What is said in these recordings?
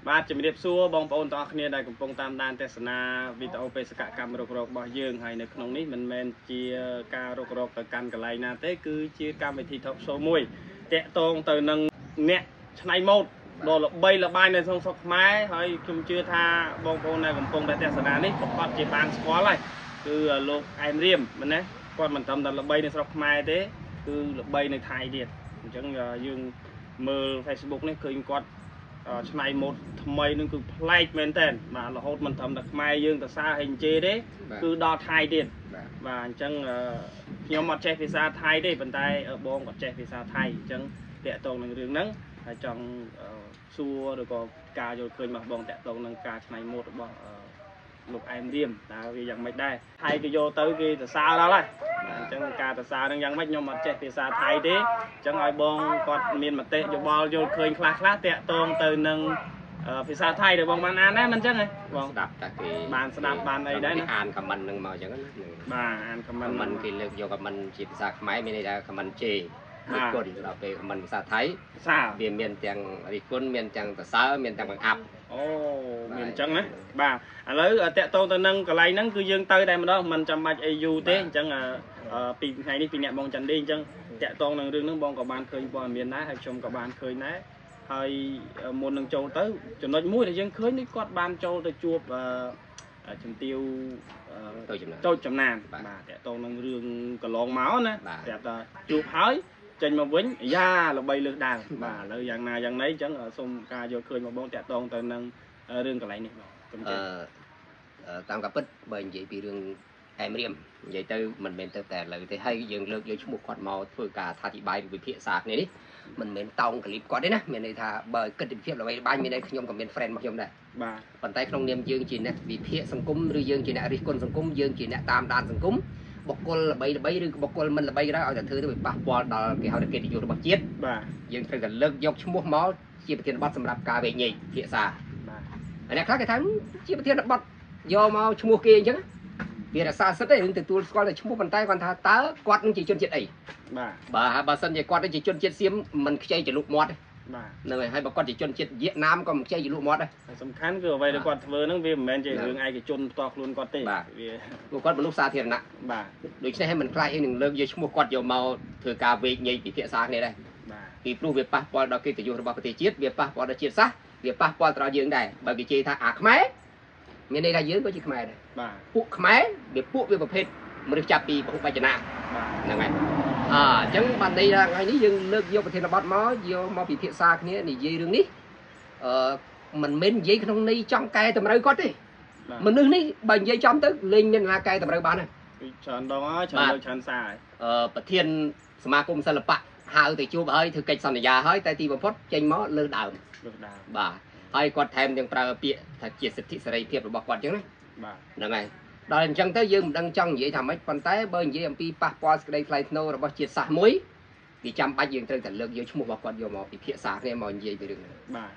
បាទជំរាបសួរបងប្អូនទាំងអស់គ្នាដែលកំពុងតាមដានទស្សនាវីដេអូបេសកកម្មរុករករបស់យើងហើយនៅក្នុងនេះមិនមែនជាការរុករកទៅកាន់កន្លែងណាទេគឺជាកម្មវិធី talk show មួយតាក់ទងទៅនឹងអ្នកច្នៃម៉ូដដ៏ល្បីល្បាញនៅក្នុងស្រុកខ្មែរហើយខ្ញុំជឿថាបងប្អូនដែលកំពុងតែទស្សនានេះប្រកាសជាបានស្គាល់ហើយគឺលោកអែមរៀមមែនទេគាត់មិនត្រឹមតែល្បីនៅស្រុកខ្មែរទេគឺល្បីនៅថៃទៀតអញ្ចឹងយើងមើល Facebook នេះឃើញគាត់ឆ្នៃម៉ូដថ្មីនឹងគឺប្លែកមែនតើបាទរហូតមិនត្រឹមតែខ្មែរយើងទៅសារហេងជេទេគឺដល់ថៃទៀតបាទអញ្ចឹងខ្ញុំអត់ចេះភាសាថៃទេប៉ុន្តែបងគាត់ចេះភាសាថៃអញ្ចឹងតាក់ទងនឹងរឿងហ្នឹងហើយចង់សួរឬក៏ការយល់ឃើញរបស់បងតាក់ទងនឹងការឆ្នៃម៉ូដរបស់លោកអែមរៀមតើវាយ៉ាងម៉េចដែរថៃគេយកទៅគេសរសើរដល់ហើយអញ្ចឹងការសរសើរនឹងយ៉ាងម៉េចខ្ញុំអត់ចេះភាសាថៃទេអញ្ចឹងឲ្យបងគាត់មានមតិយោបល់យល់ឃើញខ្លះតាក់ទងទៅនឹងភាសាថៃដែលបងបានអានដែរមិនអញ្ចឹងហ៎បងស្ដាប់តែគេបានស្ដាប់បានអីដែរណាអានខមមិននឹងមកអញ្ចឹងណាបាទអានខមមិនគេលើកយកខមមិនជាភាសាខ្មែរមានន័យថាខមមិនជេរិះគន់ដល់ពេលខមមិនភាសាថៃវាមានទាំងរិះគន់មានទាំងសរសើរមានទាំងបង្អាប់អូមានអញ្ចឹងណាបាទឥឡូវតាក់ទងទៅនឹងកន្លែងហ្នឹងគឺយើងទៅតែម្ដងមិនចាំបាច់អីយូរទេអញ្ចឹងពីថ្ងៃនេះពីអ្នកបងចន្ទឌីអញ្ចឹងតាក់ទងនឹងរឿងហ្នឹងបងក៏បានឃើញព័ត៌មានដែរហើយខ្ញុំក៏បានឃើញដែរហើយមុននឹងចូលទៅចំណុចមួយដែលយើងឃើញនេះគាត់បានចូលទៅជួបជំទាវតូចចំណានបាទតាក់ទងនឹងរឿងកន្លងមកណាប្រាប់ថាជួបហើយចេញមកវិញយ៉ាល្បីលើសដើមបាទឥឡូវយ៉ាងណាយ៉ាងណីអញ្ចឹងសូមការយកឃើញមកបងតាក់ទងទៅនឹងរឿងកន្លែងនេះបងតាមការពិតបើនិយាយពីរឿងអែមរៀមនិយាយទៅមិនមែនទៅតែឥឡូវទេហើយយើងលើកយកឈ្មោះគាត់មកធ្វើការអធិប្បាយវិភាសាគ្នានេះមិនមែនតោងក្លីបគាត់ទេណាមានន័យថាបើគិតពីភាពល្បីល្បាញមានន័យខ្ញុំក៏មាន friend របស់ខ្ញុំដែរបាទប៉ុន្តែក្នុងនាមយើងជាអ្នកវិភាគសង្គមឬយើងជាអ្នករិះគន់សង្គមយើងជាអ្នកតាមដានសង្គមបុគ្គលល្បីឬបុគ្គលមិនល្បីក៏ដោយឲ្យតែធ្វើទៅវាប៉ះពាល់ដល់គេហៅថាកិត្តិយសរបស់ជាតិបាទយើងត្រូវតែលើកយកឈ្មោះមកជាប្រធានបទសម្រាប់ការវែកញែកភាសាបាទហើយអ្នកខ្លះគេថាជាប្រធានបទយកមកឈ្មោះគេអញ្ចឹងវារក្សាសិទ្ធិទេនឹងទទួលស្គាល់តែឈ្មោះប៉ុន្តែគាត់ថាតើគាត់នឹងជាជនជាតិអីបាទបើសិនជាគាត់ជាជនជាតិសៀមមិនខ្ចីចលុកមាត់ទេបាទហ្នឹងហើយបើគាត់ជាជនជាតិវៀតណាមក៏មិនខ្ចីចលុកមាត់ដែរសំខាន់គឺអ្វីដែលគាត់ធ្វើហ្នឹងវាមិនមែនជារឿងឯកជនផ្ទាល់ខ្លួនគាត់ទេវាគាត់មនុស្សសាធារណៈបាទដូច្នេះហើយមិនខ្លាចអីនឹងលើកយកឈ្មោះគាត់យកមកធ្វើការវែកញែកពិភាក្សាគ្នាដែរបាទពីព្រោះវាប៉ះពាល់ដល់កិត្តិយសរបស់ប្រទេសជាតិវាប៉ះពាល់ដល់ជាតិសាសន៍វាប៉ះពាល់ដល់យើងដែរបើគេជេរថាអាខ្មែរមានន័យថាយើងក៏ជាខ្មែរដែរបាទពួកខ្មែរវាប្រភេទមនុស្សចាប់ពីពហុបច្ចនាហ្នឹងហើយអញ្ចឹងបានន័យថាថ្ងៃនេះយើងលើកយកប្រធានបទមកពិភាក្សាគ្នានិយាយរឿងនេះមិនមែននិយាយក្នុងន័យចង់កែតម្រូវគាត់ទេមនុស្សនេះបើនិយាយចំទៅលេងមានណាកែតម្រូវបានទេច្រើនដងហើយច្រើនលើកច្រើនសារហើយប្រធានសមាគមសិល្បៈហៅទៅជួបហើយធ្វើកិច្ចសន្យាហើយតែទីបំផុតចេញមកលើដើមបាទហើយគាត់ថែមទាំងប្រើពាក្យថាជាសិទ្ធិសេរីភាពរបស់គាត់អញ្ចឹងណាបាទហ្នឹងហើយដល់អញ្ចឹងទៅយើងមិនដឹងចង់និយាយថាម៉េចប៉ុន្តែបើនិយាយអំពីប៉ះពាល់សេចក្តីថ្លៃថ្នូររបស់ជាតិសាសន៍មួយវាចាំបាច់យើងត្រូវតែលើកយកឈ្មោះរបស់គាត់យកមកពិភាក្សាគ្នាមកនិយាយពីរឿងនេះបាទ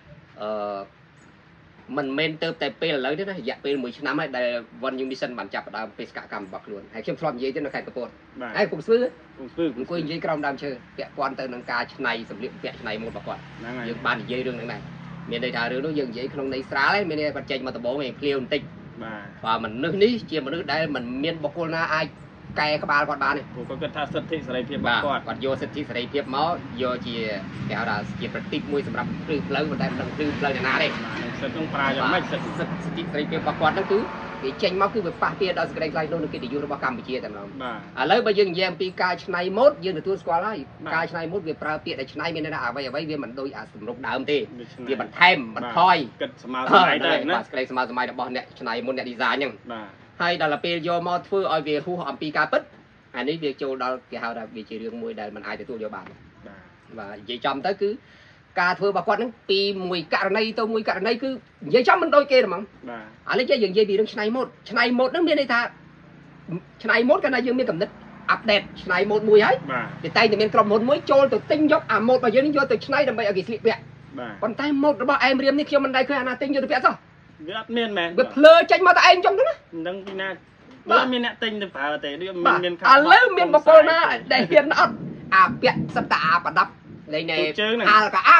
មិនមែនទៅតែពេលឥឡូវទេណារយៈពេល1ឆ្នាំហើយដែល One Unison បានចាប់ផ្ដើមបេសកកម្មរបស់ខ្លួនហើយខ្ញុំធ្លាប់និយាយទៅនៅខេត្តកំពតហើយគុំស្ពឺអង្គុយនិយាយក្រោមដើមឈើពាក់ព័ន្ធទៅនឹងការច្នៃសម្លៀកបំពាក់ច្នៃម៉ូដរបស់គាត់យើងបាននិយាយរឿងហ្នឹងដែរមានន័យថារឿងនោះយើងនិយាយក្នុងន័យស្រាលហើយមានន័យគាត់ចេញមកដំបូងឯងភ្លាវបន្តិចបាទមនុស្សនេះជាមនុស្សដែលមិនមានបុគ្គលណាអាចកែក្បាលគាត់បានទេព្រោះគាត់គិតថាសិទ្ធិសេរីភាពរបស់គាត់យកសិទ្ធិសេរីភាពមកយកជាគេហៅថាជាប្រតិបមួយសម្រាប់ព្រឹងផ្លូវប៉ុន្តែមិនដឹងព្រឹងផ្លូវណាទេសិទ្ធិនឹងប្រើយ៉ាងម៉េចសិទ្ធិសេរីភាពរបស់គាត់ហ្នឹងគឺគេចេញមកគឺវាប៉ះពាល់ដល់សេចក្តីថ្លៃថ្នូរនិងកិត្តិយសរបស់កម្ពុជាតែម្ដងឥឡូវបើយើងនិយាយអំពីការច្នៃម៉ូដយើងទទួលស្គាល់ហើយការច្នៃម៉ូដវាប្រើពាក្យដែលច្នៃមានន័យថាអ្វីវាមិនដូចអាសម្រុកដើមទេវាបន្ថែមបន្ថយគិតស្មើសម័យទៅណាសេចក្តីស្មើសម័យរបស់អ្នកច្នៃម៉ូដអ្នក design ហ្នឹងហើយដល់ពេលយកមកធ្វើឲ្យវាហួសអំពីការពិតអានេះវាចូលដល់គេហៅថាវាជារឿងមួយដែលមិនអាចទទួលយកបានបាទនិយាយចំទៅគឺការធ្វើរបស់គាត់ហ្នឹងពីមួយករណីទៅមួយករណីគឺនិយាយចំមិនដូចគេទេហ្មងបាទឥឡូវយើងនិយាយពីរឿងច្នៃម៉ូដហ្នឹងមានន័យថាច្នៃម៉ូដកាលណាយើងមានកំណត់អាប់ដេតច្នៃម៉ូដមួយហើយគេតែងតែមានក្រុមហ៊ុនមួយចូលទៅទិញយកអាម៉ូដរបស់យើងនេះយកទៅច្នៃដើម្បីឲ្យគេស្លៀកពាក់ប៉ុន្តែម៉ូដរបស់អែមរៀមនេះខ្ញុំមិនដែលឃើញអាណាទិញយកទៅពាក់សោះវាអត់មានមែនវាភ្លើចេញមកតែឯងចង់ទៅណាមិនដឹងពីណាបើមានអ្នកទិញទៅប្រើទេដូចមានឥឡូវមានបុគ្គលណាដែលហ៊ានអត់អាពាក់សិតតាអាប្រដាប់លេងនៃអាលកៅអៅ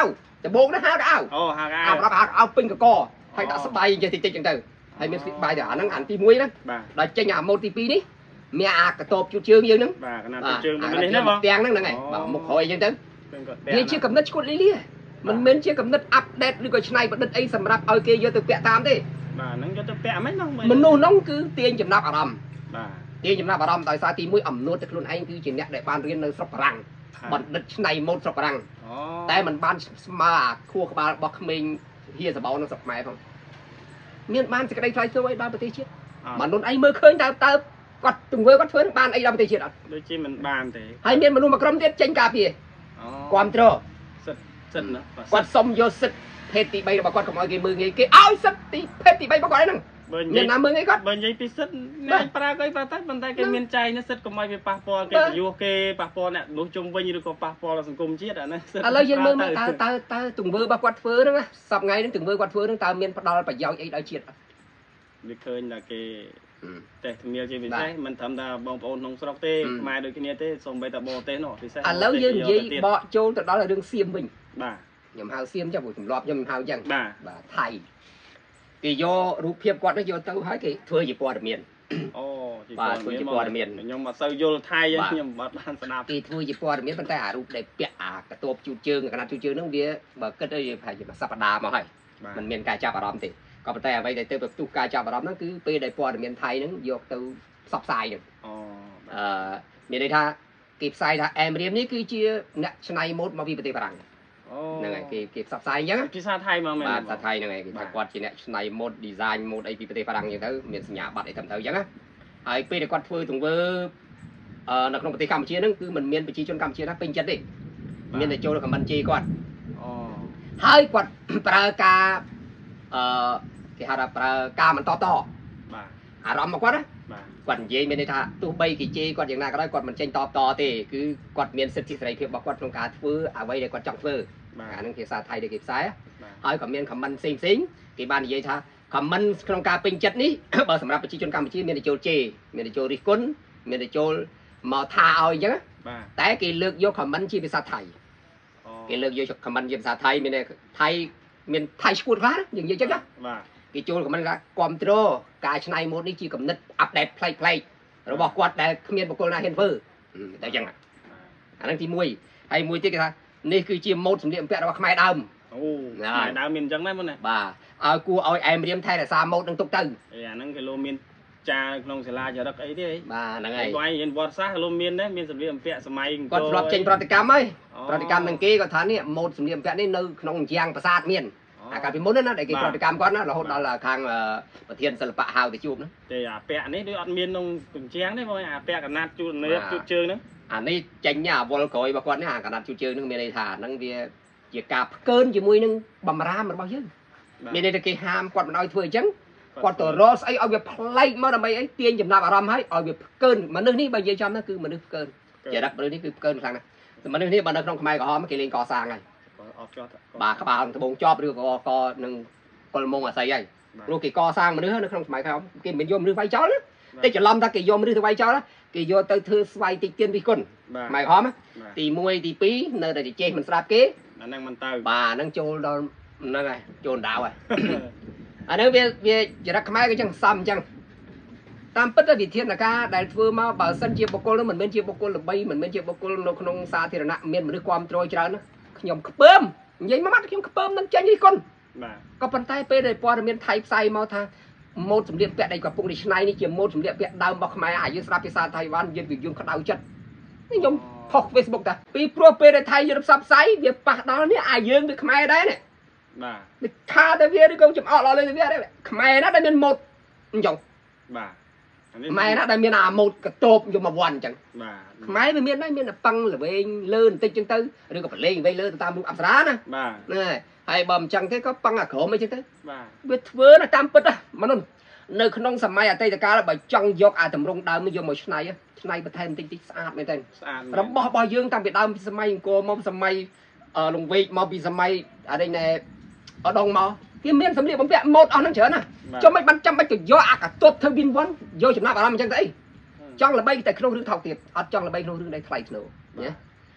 แต่โบกนะฮะเอาเอาปิงกับกอให้ตัดสบายใจติดจังเตอให้มีสบายแต่อันนั้นอันที่มุ้ยนะได้ใจหยาโมทีปีนี้เมียกระตบจุดเชิงยืนนึงเตียงนั่งไงmột hồiจังเตอเชี่ยกับนัดชุดเลี้ยมันเหมือนเชี่ยกับนัดอัปเดตหรือก็ชายบัดนัดไอ้สำหรับเอาเกย์ยอตัวแปะตามดินั่งยอตัวแปะไม่น้องมันนู่นน้องคือเตียงจำนับอารมณ์เตียงจำนับอารมณ์แต่ซาตีมุ้ยอ่ำนวดแต่คนไอ้คือจีเนี่ยได้บ้านเรียนในสระรังบัดนัดในโมดสระรังแต่มันบ้านมาคั่วกับบอกเมงเฮียสบายนั่งสมัยផងមានបានសេចក្តីថ្លៃធ្វើឲ្យដល់ប្រទេសជាតិមនុស្សអីមើលឃើញតើគាត់ទង្វើគាត់ធ្វើបានអីដល់ប្រទេសជាតិអត់ដូចជាមិនបានទេហើយមានមនុស្សមួយក្រុមទៀតចេញការពារគ្រប់គ្រងសិទ្ធណាគាត់សុំយកសិទ្ធិភេទទី3របស់គាត់កុំឲ្យគេមើលងាយគេឲ្យសិទ្ធិទីភេទទី3របស់គាត់ហ្នឹងមានណាមើលងាយគាត់បើនិយាយពីសិទ្ធិអ្នកប្រើគេប្រើតែប៉ុន្តែគេមានចែងណាសិទ្ធិកុំឲ្យវាប៉ះពាល់គេយុះគេប៉ះពាល់អ្នកនោះជុំវិញឬក៏ប៉ះពាល់សង្គមជាតិអាហ្នឹងឥឡូវយើងមើលតើទង្វើរបស់គាត់ធ្វើហ្នឹងសប្ថ្ងៃហ្នឹងទង្វើគាត់ធ្វើហ្នឹងតើមានផ្ដល់ប្រយោជន៍អីដល់ជាតិអត់វាឃើញថាគេតែធ្ងៀលជាពិសេសមិនត្រឹមតែបងប្អូនក្នុងស្រុកទេខ្មែរដូចគ្នាទេសូម្បីតែបរទេសនោះពិសេសឥឡូវយើងនិយាយបកចូលទៅដល់រឿងសៀមវិញបាទខ្ញុំហៅសៀមចឹងព្រោះទម្លាប់ខ្ញុំហៅចឹងបាទថៃគេយករូបភាពគាត់នេះយកទៅហើយគេធ្វើជាព័ត៌មានអូបាទធ្វើជាព័ត៌មានខ្ញុំមកសូវយល់ថៃខ្ញុំបាត់បានស្ដាប់គេធ្វើជាព័ត៌មានប៉ុន្តែអារូបដែលពាក់អាកតបជូតជើងកណាត់ជូតជើងហ្នឹងវាបើគិតទៅប្រហែលជាមួយសប្តាហ៍មកហើយมันមានការចាប់អារម្មណ៍ទេក៏ប៉ុន្តែអ្វីដែលទៅផ្ទុះការចាប់អារម្មណ៍ហ្នឹងគឺពេលដែលព័ត៌មានថៃហ្នឹងយកទៅផ្សព្វផ្សាយហ្នឹងមានន័យថាគេផ្សាយថាអែមរៀមនេះគឺជាអ្នកច្នៃម៉ូដមកពីប្រទេសបារាំងហ្នឹងហើយគេផ្សព្វផ្សាយអញ្ចឹងភាសាថៃមកមែនបាទភាសាថៃហ្នឹងហើយគេថាគាត់ជាអ្នកច្នៃម៉ូដ design ម៉ូដអីពីប្រទេសបារាំងអញ្ចឹងទៅមានសញ្ញាបត្រអីត្រឹមត្រូវអញ្ចឹងណាហើយពេលដែលគាត់ធ្វើទង្វើនៅក្នុងប្រទេសកម្ពុជាហ្នឹងគឺมันមានប្រជាជនកម្ពុជាណាពេញចិត្តទេមានតែចូលខមមិនជេរគាត់ហើយគាត់ប្រើការគេហៅថាប្រើការមិនតបតបាទអារម្មណ៍របស់គាត់ណាគាត់និយាយមានន័យថាទោះបីគេជេរគាត់យ៉ាងណាក៏ដោយគាត់មិនចេញតបតទេគឺគាត់មានសិទ្ធិសេរីភាពរបស់គាត់ក្នុងការធ្វើអ្វីដែលគាត់ចង់ធ្វើអានឹងភាសាថៃដែលគេផ្សាយហើយក៏មានខមមិនផ្សេងគេបាននិយាយថាខមមិនក្នុងការពេញចិត្តនេះបើសម្រាប់ប្រជាជនកម្ពុជាមានតែចូលជេរមានតែចូលរិះគន់មានតែចូលមកថាឲ្យអញ្ចឹងតែគេលើកយកខមមិនជាភាសាថៃគេលើកយកខមមិនជាភាសាថៃមានថៃមានថៃឈ្មោះខ្លះយើងនិយាយចឹងណាគេចូលខមមិនថាគ្រប់គ្រងការច្នៃម៉ូដនេះជាគំនិតអាប់ដេតប្លែករបស់គាត់ដែលគ្មានបុគ្គលណាហ៊ានធ្វើតែចឹងអាហ្នឹងទី1ហើយមួយទៀតគេថានេះគឺជាម៉ូដសម្លៀកបំពាក់របស់ខ្មែរដើមខ្មែរដើមមានអញ្ចឹងដែរមុនណាបាទឲ្យគួរឲ្យអែមរៀមថែរក្សាម៉ូដនឹងទុកទៅអាហ្នឹងគេលោមានចាក្នុងសាលាចរិតអីទេបាទហ្នឹងហើយបងរៀនវត្តសាស្ត្រលោមានដែរមានសម្លៀកបំពាក់សម័យគាត់ធ្លាប់ចេញប្រតិកម្មហើយប្រតិកម្មនឹងគេគាត់ថានេះម៉ូដសម្លៀកបំពាក់នេះនៅក្នុងជាងប្រាសាទមានអាកាលពីមុនណាដែលគេប្រតិកម្មគាត់ណារហូតដល់ខាងប្រធានសិល្បៈហៅទៅជួបហ្នឹងទេអាពាក់នេះដូចអត់មានក្នុងជាងទេបងអាពាក់កណាត់ជួលនឿបជួបជើងហ្នឹងអានេះចេញអាវល់ក្រោយរបស់គាត់នេះអាកណាត់ជួបជើងហ្នឹងមានន័យថាហ្នឹងវាជាការផ្កើនជាមួយនឹងបំរាមរបស់យើងមានន័យថាគេហាមគាត់មិនឲ្យធ្វើអញ្ចឹងគាត់ទៅរកស្អីឲ្យវាប្លែកមកដើម្បីអីទាញចំណាប់អារម្មណ៍ឲ្យវាផ្កើនមនុស្សនេះបើនិយាយចំណាគឺមនុស្សផ្កើនចរិតមនុស្សនេះគឺផ្កើនខ្លាំងណាស់មនុស្សនេះបើនៅក្នុងខ្មែរក្រហមគេលេងកសាងហើយអត់ជាប់បាទក្បាលត្បូងជាប់ឬក៏នឹងកុលមុងអាស័យហើយព្រោះគេកសាងមនុស្សនៅក្នុងខ្មែរក្រហមគេមិនយកមនុស្សវាយចោលទេច្រឡំថាគេយកមនុស្សទៅវាយចោលគេយកទៅធ្វើស្វ័យតិចទៀនវិគុណខ្មែរក្រហមទី1ទី2នៅតែចេះមិនស្ដាប់គេអាហ្នឹងមិនទៅបាទហ្នឹងចូលដល់ហ្នឹងហើយចូលដាវហើយអានេះវាចរិតខ្មែរក៏ចឹងសំអញ្ចឹងតាមពិតវិធានការដែលធ្វើមកបើសិនជាបុគ្គលនោះមិនមែនជាបុគ្គលល្បីមិនមែនជាបុគ្គលនៅក្នុងសាធារណៈមានមនុស្សគ្រប់គ្រងច្រើនណាខ្ញុំខ្ពើមនិយាយមកម៉ាត់ខ្ញុំខ្ពើមនឹងចេញនេះគុណបាទក៏ប៉ុន្តែពេលដែលព័ត៌មានថៃផ្សាយមកថាម៉ូដសម្លៀកពាក់ដែលកំពុងតែឆ្នៃនេះជាម៉ូដសម្លៀកពាក់ដើមរបស់ខ្មែរអាយុស្រាប់ភាសាថៃវ៉ាន់យើងក្តៅចិត្តខ្ញុំផុស Facebook តាពីព្រោះពេលដែលថៃយកផ្សព្វផ្សាយវាប៉ះដល់នេះអាយើងវាខ្មែរដែរនេះបាទថាតែវាឬក៏ចំអកដល់លើវាដែរខ្មែរណាដែលមានម៉ូដអញ្ចឹងបាទខ្មែរណាដែលមានអាម៉ូដកតបយកមកវ៉ាន់អញ្ចឹងបាទខ្មែរវាមានដែរមានតែប៉ឹងល្វែងលើបន្តិចអញ្ចឹងទៅឬក៏ប្រឡែងវែងលើទៅតាមរូបអប្សរាណាបាទហ្នឹងហើយបើមិនអញ្ចឹងទេក៏ប៉ឹងអាក្រមអីចឹងទៅបាទវាធ្វើណាតាមពិតណាមនុស្សនៅក្នុងសម័យអតីតកាលបើចង់យកអាតម្រងដើមនេះយកមកឆ្នៃបន្ថែមបន្តិចស្អាតមែនទេស្អាតរបស់យើងតាំងពីដើមពីសម័យអង្គរមកសម័យលង្វែកមកពីសម័យអានេះណែអដងមកគេមានសម្លៀកបំពាក់ម៉ូដអស់ហ្នឹងច្រើនណាចុះមិនបានចាំបាច់ទៅយកអាកតបធ្វើវិនវ៉ាន់យកចំណាប់អារម្មណ៍អញ្ចឹងទៅអីចង់ល្បីតែក្នុងរឿងថោកទៀតអត់ចង់ល្បីក្នុងរឿងដែលថ្លៃធ្នូណា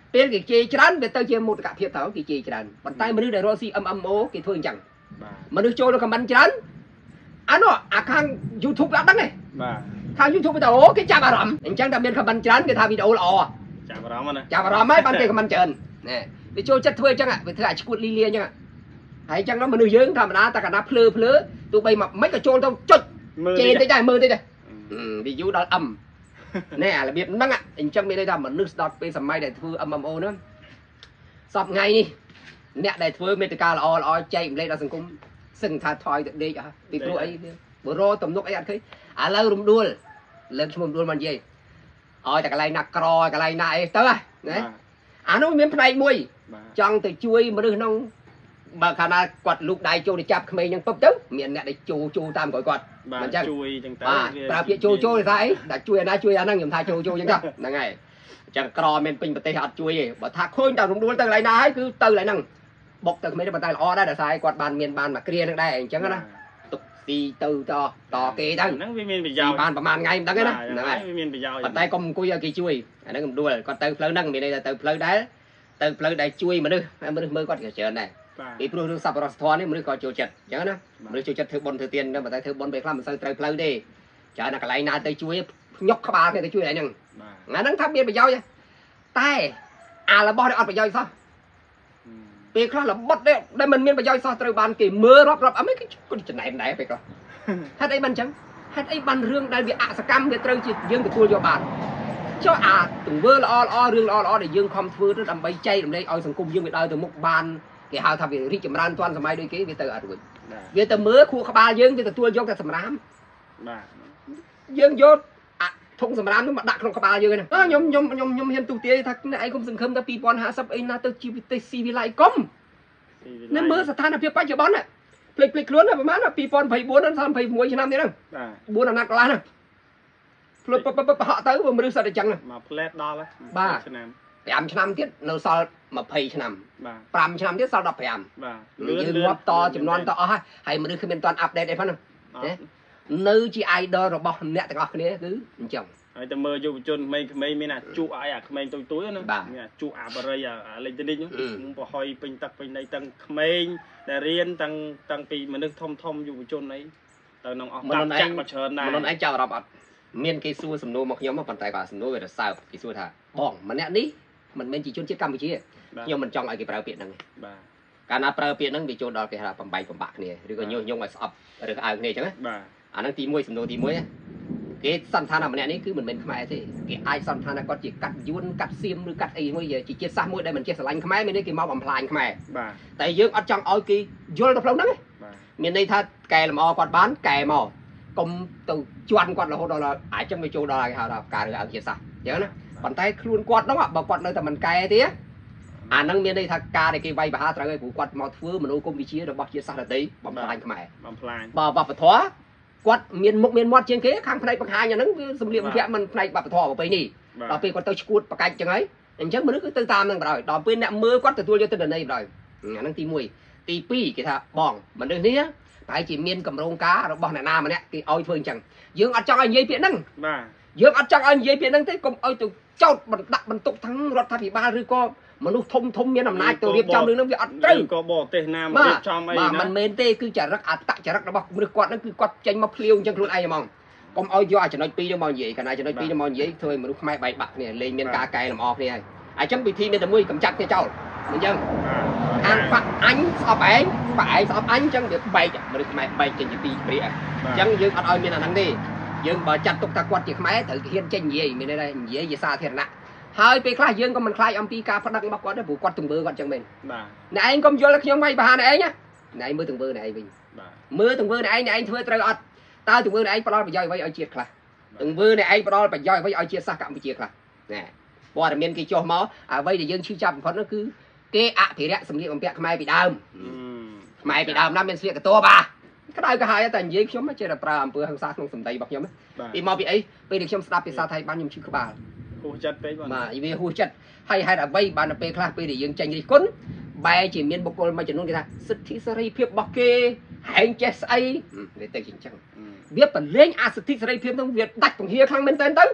ពេលគេជេរច្រើនវាទៅជាមោទកភាពទៅគេជេរច្រើនប៉ុន្តែមនុស្សដែលរស់ស៊ី MMO គេធ្វើអញ្ចឹងមនុស្សចូលទៅខមមិនច្រើនអានោះអាខាង YouTube អត់ដឹងទេបាទខាង YouTube ទៅអូគេចាប់អារម្មណ៍អញ្ចឹងតែមានខមមិនច្រើនគេថាវីដេអូល្អចាប់អារម្មណ៍ណាចាប់អារម្មណ៍ហើយបានគេខមមិនច្រើនណែវាចូលចិត្តធ្វើអញ្ចឹងវាធ្វើអាឈួតលីលាអញ្ចឹងហើយអញ្ចឹងមនុស្សយើងធម្មតាតែកណ្ដាភ្លឺទោះបីមិនក៏ចូលទៅចុចជេរតិចដែរមើលតិចដែរវាយូរដល់ ណែអារបៀបហ្នឹងអញ្ចឹងមានន័យថាមនុស្សស្ដាប់ពេលសម័យដែលធ្វើ MMO ហ្នឹងសពថ្ងៃនេះអ្នកដែលធ្វើមេតិកាល្អចែកម្លែកដល់សង្គមសឹងថាថយទៅដេកអស់ពីព្រោះអីបរោទំនុកអីអត់ឃើញឥឡូវរំដួលលើកឈ្មោះរំដួលមកនិយាយឲ្យតែកន្លែងណាក្រកន្លែងណាអីទៅណាអានោះមានផ្នែកមួយចង់ទៅជួយមនុស្សក្នុងបើខាងណាគាត់លូកដៃចូលទៅចាប់ក្មេងហ្នឹងពឹបទៅមានអ្នកដែលចូលតាមក្រោយគាត់អញ្ចឹងជួយអញ្ចឹងទៅប្រើពាក្យចូលថាអីតែជួយអាណាជួយអាហ្នឹងខ្ញុំថាចូលអញ្ចឹងហ្នឹងហើយអញ្ចឹងក្រមានពេញប្រទេសអត់ជួយទេបើថាឃើញតែរំដួលទៅកន្លែងណាហើយគឺទៅកន្លែងហ្នឹងបុកទៅក្មេងប៉ុន្តែល្អដែរដោយសារគាត់បានមកគ្រាហ្នឹងដែរអញ្ចឹងណាទុកទីទៅតគេទៅហ្នឹងវាមានប្រយោជន៍បានប្រហែលថ្ងៃមិនដឹងទេណាហ្នឹងហើយវាមានប្រយោជន៍ប៉ុន្តែកុំអង្គុយឲ្យគេជួយអាហ្នឹងរំដួលគាត់ទៅផ្លូវហ្នឹងមានន័យថាទៅផ្លូវដែលជួយមនុស្សមើលគាត់ក៏ច្រើនដែរពីព្រោះរឿងសប្បុរសធម៌នេះមនុស្សក៏ចូលចិត្តអញ្ចឹងណាមនុស្សចូលចិត្តធ្វើបុណ្យធ្វើទានតែប៉ុន្តែធ្វើបុណ្យពេលខ្លះមិនសូវត្រូវផ្លូវទេច្រើនតែកន្លែងណាទៅជួយញុកក្បាលគេទៅជួយហ្នឹងអាហ្នឹងថាមានប្រយោជន៍តែអារបស់នេះអត់ប្រយោជន៍សោះពេលខ្លះល្បិតដែលមិនមានប្រយោជន៍សោះត្រូវបានគេមើលរាប់អីគាត់ចំណែនដែរពេលខ្លះហេតុអីបានអញ្ចឹងហេតុអីបានរឿងដែលវាអសកម្មវាត្រូវជាយើងទទួលយកបានចុះអាទង្វើល្អរឿងល្អដែលយើងខំធ្វើទៅដើម្បីចែករំលែកឲ្យសង្គមយើងវាដើរទៅមុខបានគេហៅថាវារីកចម្រើនទាន់សម័យដូចគេវាទៅអត់រួចវាទៅមើលខួរក្បាលយើងវាទទួលយកតែសម្រាមបាទយើងយកធុងសម្រាមនោះមកដាក់ក្នុងក្បាលយើងហ្នឹងខ្ញុំហ៊ានទូទាយថាអ្នកឯងគុំសង្ឃឹមថា2050អីណាទៅជាប្រទេសស៊ីវិល័យកុំនៅមើលស្ថានភាពបច្ចុប្បន្នភ្លេចខ្លួនប្រហែល2024ដល់26ឆ្នាំនេះហ្នឹង4អាណត្តិកន្លះហ្នឹងភ្លុតបហក់ទៅមនុស្សសិតតែចឹងមកផ្លែតដល់បាទឆ្នាំ5ឆ្នាំទៀតនៅសល់20ឆ្នាំបាទ5ឆ្នាំទៀតសល់15បាទយើងរាប់តចំនួនតអស់ហើយមនុស្សគ្មានតាន់អាប់ដេតអីផងនៅជា idol របស់អ្នកទាំងអស់គ្នាគឺអញ្ចឹងហើយតែមើលយុវជនក្មេងៗមានអាជក់ឲ្យអាក្មេងទុយណាមានអាជក់អាបរិយអាលេខទនិចហ្នឹងប្រហុយពេញទឹកពេញដីទាំងក្មេងដែលរៀនតាំងពីមនុស្សធំយុវជនអីទៅក្នុងអស់តាមចាក់មកច្រើនដែរមនុស្សឯងចាប់អារម្មណ៍អត់មានគេសួរសំណួរមកខ្ញុំប៉ុន្តែក៏សំណួរវារសើបគេសួរថាបងម្នាក់នេះមិនមែនជាជនជាតិកម្ពុជាខ្ញុំមិនចង់ឲ្យគេប្រើពាក្យហ្នឹងបាទកាលណាប្រើពាក្យហ្នឹងវាចូលដល់គេថាបំបែកបំបាក់គ្នាឬក៏ញុះញង់ឲ្យស្អប់ឬក៏អើគ្នាអញ្ចឹងណាបាទអាហ្នឹងទី1សំណួរទី1គេសន្និដ្ឋានថាម្នាក់នេះគឺមិនមែនខ្មែរទេគេអាចសន្និដ្ឋានថាគាត់ជាកាត់យួនកាត់សៀមឬកាត់អីមួយជាជាតិសាសន៍មួយដែលមិនចេះស្រឡាញ់ខ្មែរមានន័យគេមកបំផ្លាញខ្មែរបាទតែយើងអត់ចង់ឲ្យគេយល់ទៅផ្លូវហ្នឹងបាទមានន័យថាកែលម្អគាត់បានកែមកកុំទៅជន់គាត់រហូតដល់អាចចឹងវាចូលដល់គេហៅថាការរើសអើងជាតិសាសន៍អញ្ចឹងណាប៉ុន្តែខ្លួនគាត់ហ្នឹងបើគាត់នៅតែមិនកែទេអាហ្នឹងមានន័យថាការដែលគេវាយប្រហារត្រូវឲ្យព្រោះគាត់មកធ្វើមនោគមវិជ្ជារបស់ជាតិសាសន៍ដទៃបំផ្លាញខ្មែរបំផ្លាញបើវប្បធម៌គាត់មានមុខមានមាត់ជាងគេខាងផ្នែកបង្ហាញអាហ្នឹងវាសម្លៀកបំពាក់មិនផ្នែកវប្បធម៌ប្រពៃណីដល់ពេលគាត់ទៅឈួតប្រកាច់ចឹងហើយអញ្ចឹងមនុស្សគឺទៅតាមហ្នឹងបណ្ដោយដល់ពេលអ្នកមើលគាត់ទទួលយកទិន្នន័យបណ្ដោយអាហ្នឹងទី1ទី2គេថាបងមនុស្សនេះប្រហែលជាមានកម្រងការរបស់អ្នកណាម្នាក់គេឲ្យធ្វើអញ្ចឹងយើងអត់ចង់ឲ្យនិយាយពាក្យហ្នឹងបាទយើងអត់ចង់ឲ្យនិយាយពាក្យហ្នឹងទេកុំឲ្យទៅចោតដាក់បន្ទុកทั้งរដ្ឋាភិបាលឬក៏មនុស្សធំមានអំណាចទៅរៀបចំរឿងហ្នឹងវាអត់ត្រូវក៏បរទេសណាមករៀបចំអីណាបាទមិនមែនទេគឺចរិតអត្តចរិតរបស់មនុស្សគាត់ហ្នឹងគឺគាត់ចេញមកភ្លាវអញ្ចឹងខ្លួនឯងហ្មងកុំឲ្យយកអាចំណុច2ហ្នឹងមកនិយាយកាលណាចំណុច2ហ្នឹងមកនិយាយធ្វើឲ្យមនុស្សខ្មែរបែកបាក់គ្នាលេងមានការកែលម្អគ្នាហើយអញ្ចឹងវិធីមានតែមួយកម្ចាត់គ្នាចោលអញ្ចឹងអានបាក់អញស្អប់ឯងបាក់ឯងស្អប់អញអញ្ចឹងវាបែកមនុស្សខ្មែរបែកចេញជាពីរព្រាអញ្ចឹងយើងអត់ឲ្យមានអាហ្នឹងទេយើងបើចាត់ទុកថាគាត់ជាខ្មែរត្រូវហ៊ានចេញនិយាយមានន័យថានិយាយជាសាធារណៈហើយពេលខ្លះយើងក៏មិនខ្លាចអំពីការប្តឹងរបស់គាត់ដែរព្រោះគាត់ទង្វើគាត់អញ្ចឹងមែនបាទអ្នកឯងកុំយល់ខ្ញុំឲ្យបហាអ្នកឯងណាអ្នកឯងមើលទង្វើអ្នកឯងវិញបាទមើលទង្វើអ្នកឯងធ្វើត្រូវអត់តើទង្វើអ្នកឯងផ្ដល់ប្រយោជន៍អ្វីឲ្យជាតិខ្លះទង្វើអ្នកឯងផ្ដល់ប្រយោជន៍អ្វីឲ្យជាតិសាសន៍កម្ពុជាខ្លះណែព័ត៌មានគេចុះមកអ្វីដែលយើងឈឺចាប់បំផុតនោះគឺគេអភិរក្សសម្លៀកបំពាក់ខ្មែរពីដើមខ្មែរពីដើមណាមានស្លៀកកតួបាទក្តៅក៏ហើយតែនិយាយខ្ញុំចេះតែប្រើអំពើហិង្សាក្នុងសម្ដីរបស់ខ្ញុំពីមកពីអីពេលដែលខ្ញុំស្ដាប់ភាសាថៃបានខ្ញុំឈឺក្បាលហួសចិត្តពេកបាទវាហួសចិត្តហើយហេតុអ្វីបានទៅពេលខ្លះពេលដែលយើងចេញរិះគន់បែរជាមានបុគ្គលមួយចំនួនគេថាសិទ្ធិសេរីភាពរបស់គេហែងចេះស្អីវាទៅជាអញ្ចឹងវាប្រឡែងអាសិទ្ធិសេរីភាពហ្នឹងវាដាច់ពង្ហាខ្លាំងមែនតើទៅ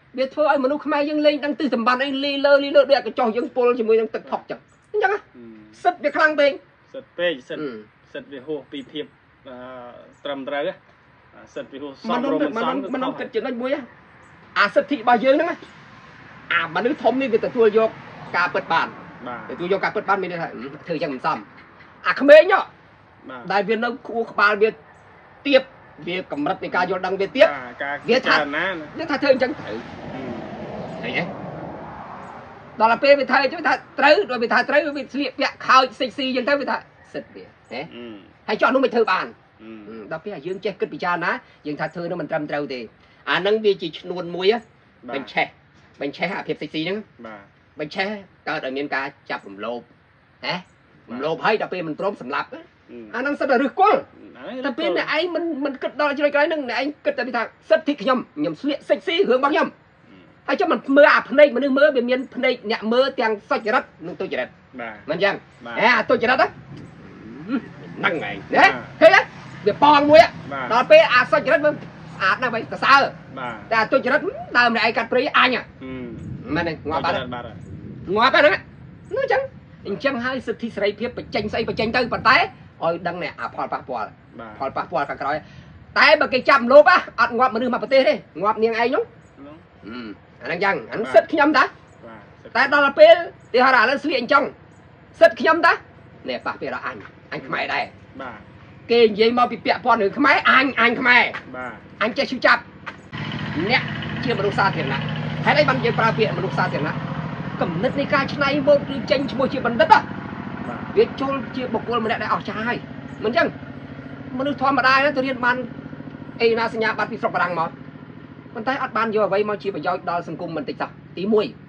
វាធ្វើឲ្យមនុស្សខ្មែរយើងលេងដឹងទិសសម្បត្តិអីលីលើដូចកញ្ចោះយើងពុលជាមួយនឹងទឹកផុកចឹងអញ្ចឹងសិតវាខ្លាំងពេកសិតវាហួសពីភាពត្រឹមត្រូវសិតវាហួសសមរម្យមិនគិតចំណុចមួយអាសិទ្ធិរបស់យើងហ្នឹងអាមនុស្សធំនេះវាទទួលយកការពិតបានទទួលយកការពិតបានមានន័យថាធ្វើចឹងមិនសមអាក្មេងដែលវានៅខួរក្បាលវាទៀបវាកម្រិតនៃការយល់ដឹងវាទៀបវាថាធ្វើអញ្ចឹងត្រូវឃើញទេដល់ពេលវាថាត្រូវដល់វាថាត្រូវវាស្លៀកពាក់ខោចសិចស៊ីអញ្ចឹងទៅវាថាសិទ្ធវាណាហើយចោះនោះមិនធ្វើបានដល់ពេលយើងចេះគិតពិចារណាយើងថាធ្វើនោះមិនត្រឹមត្រូវទេអាហ្នឹងវាជាឈ្នួនមួយបញ្ឆេះអាភាពសិចស៊ីហ្នឹងបញ្ឆេះកើតឲ្យមានការចាប់រំលោភណារំលោភហើយដល់ពេលមិនព្រមសម្លាប់អាហ្នឹងសិតតែរឹសគល់តែពេលអ្នកឯងមិនគិតដល់ជ្រៅក្រោយហ្នឹងអ្នកឯងគិតតែថាសិទ្ធិខ្ញុំស្លៀកសិចស៊ីរឿងរបស់ខ្ញុំហើយចុះមិនមើលអាភ្នែកមនុស្សមើលវាមានភ្នែកអ្នកមើលទាំងសុចរិតនិងទុច្ចរិតមិនអញ្ចឹងអាទុច្ចរិតហ្នឹងឯងណាឃើញទេវាប៉ងមួយដល់ពេលអាសុចរិតមើលស្អាតណាស់វិញកសើតែអាទុច្ចរិតដើមអ្នកឯងកាត់ព្រៃអញមែនទេងាប់បាត់ងាប់ហ្នឹងនោះអញ្ចឹងហើយសិទ្ធិសេរីភាពបញ្ចេញស្អីបញ្ចេញទៅប៉ុន្តែឲ្យដឹងនេះអាផលប៉ះពាល់ខាងក្រោយតែបើគេចាប់លោកអត់ងាប់មនុស្សមកប្រទេសទេងាប់នាងឯងនោះអាហ្នឹងចឹងអាហ្នឹងសិទ្ធខ្ញុំតាតែដល់ពេលទីហោរាឥឡូវស្លៀកអញ្ចឹងសិទ្ធខ្ញុំតានេះប៉ះពេលដល់អញខ្មែរដែរគេនិយាយមកពីពាក់ព័ន្ធរឿងខ្មែរអញខ្មែរអញចេះឈឺចាប់អ្នកជាមនុស្សសាធារណៈហេតុអីបាននិយាយប្រើពាក្យមនុស្សសាធារណៈកំណត់នៃការច្នៃម៉ូដឬចេញឈ្មោះជាបណ្ឌិតវាចូលជាបុគ្គលម្នាក់ដែលអស្ចារ្យហើយមិនអញ្ចឹងមនុស្សធម្មតាទៅរៀនបានអីណាសញ្ញាបត្រពីស្រុកបារាំងមកប៉ុន្តែអត់បានយកអ្វីមកជាប្រយោជន៍ដល់សង្គមមិនតិចសោះទី